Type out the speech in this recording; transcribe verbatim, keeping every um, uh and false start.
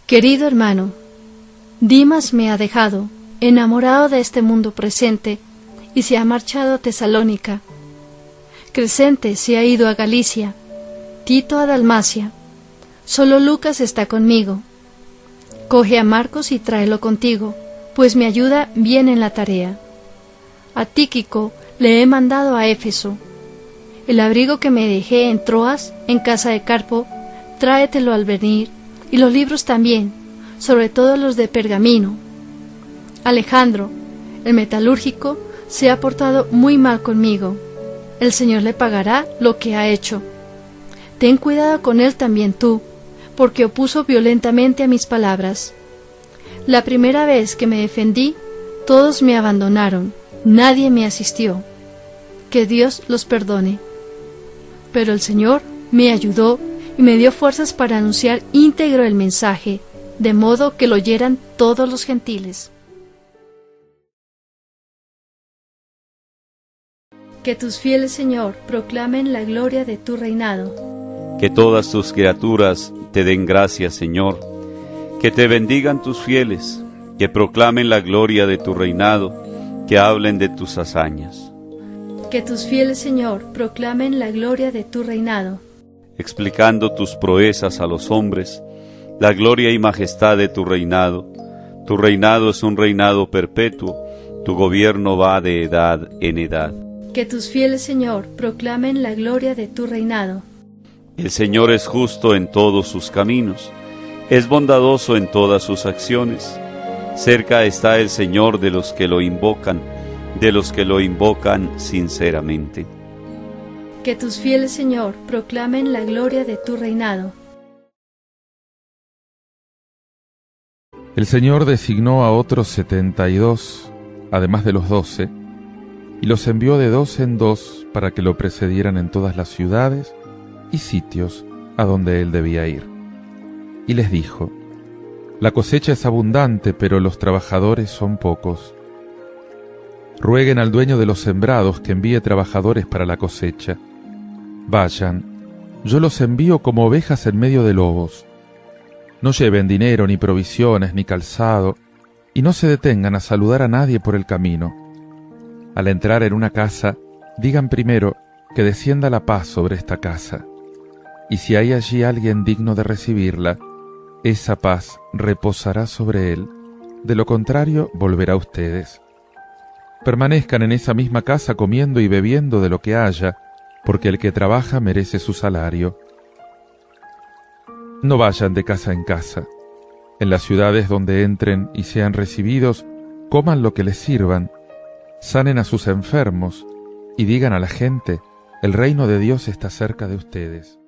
Querido hermano, Dimas me ha dejado, enamorado de este mundo presente, y se ha marchado a Tesalónica. Crescente se ha ido a Galicia, Tito a Dalmacia. Solo Lucas está conmigo. Coge a Marcos y tráelo contigo, pues me ayuda bien en la tarea. A Tíquico le he mandado a Éfeso. El abrigo que me dejé en Troas, en casa de Carpo, tráetelo al venir, y los libros también, sobre todo los de pergamino. Alejandro, el metalúrgico, se ha portado muy mal conmigo. El Señor le pagará lo que ha hecho. Ten cuidado con él también tú, porque opuso violentamente a mis palabras. La primera vez que me defendí, todos me abandonaron, nadie me asistió. Que Dios los perdone. Pero el Señor me ayudó y me dio fuerzas para anunciar íntegro el mensaje, de modo que lo oyeran todos los gentiles. Que tus fieles, Señor, proclamen la gloria de tu reinado. Que todas tus criaturas te den gracias, Señor. Que te bendigan tus fieles, que proclamen la gloria de tu reinado, que hablen de tus hazañas. Que tus fieles, Señor, proclamen la gloria de tu reinado. Explicando tus proezas a los hombres, la gloria y majestad de tu reinado. Tu reinado es un reinado perpetuo, tu gobierno va de edad en edad. Que tus fieles, Señor, proclamen la gloria de tu reinado. El Señor es justo en todos sus caminos, es bondadoso en todas sus acciones. Cerca está el Señor de los que lo invocan, de los que lo invocan sinceramente. Que tus fieles, Señor, proclamen la gloria de tu reinado. El Señor designó a otros setenta y dos, además de los doce, y los envió de dos en dos para que lo precedieran en todas las ciudades y sitios a donde él debía ir. Y les dijo: La cosecha es abundante, pero los trabajadores son pocos. Rueguen al dueño de los sembrados que envíe trabajadores para la cosecha. Vayan, yo los envío como ovejas en medio de lobos. No lleven dinero, ni provisiones, ni calzado, y no se detengan a saludar a nadie por el camino. Al entrar en una casa, digan primero que descienda la paz sobre esta casa. Y si hay allí alguien digno de recibirla, esa paz reposará sobre él, de lo contrario volverá a ustedes. Permanezcan en esa misma casa comiendo y bebiendo de lo que haya, porque el que trabaja merece su salario. No vayan de casa en casa. En las ciudades donde entren y sean recibidos, coman lo que les sirvan, sanen a sus enfermos y digan a la gente: el reino de Dios está cerca de ustedes.